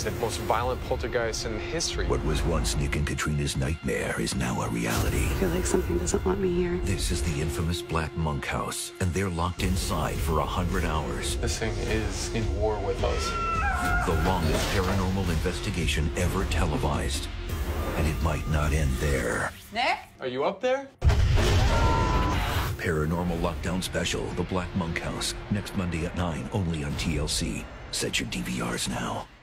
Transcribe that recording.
the most violent poltergeist in history. What was once Nick and Katrina's nightmare is now a reality. I feel like something doesn't want me here. This is the infamous Black Monk House, and they're locked inside for 100 hours. This thing is in war with us. The longest paranormal investigation ever televised. And it might not end there. Nick? Are you up there? Paranormal Lockdown Special, The Black Monk House. Next Monday at 9, only on TLC. Set your DVRs now.